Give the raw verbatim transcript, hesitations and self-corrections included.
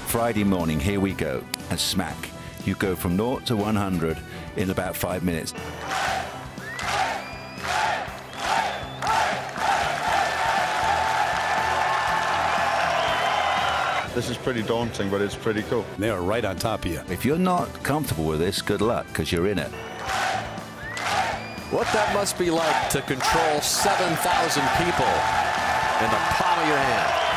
Friday morning, here we go. And smack. You go from zero to one hundred in about five minutes. This is pretty daunting, but it's pretty cool. They are right on top of you. If you're not comfortable with this, good luck, because you're in it. What that must be like to control seven thousand people in the palm of your hand.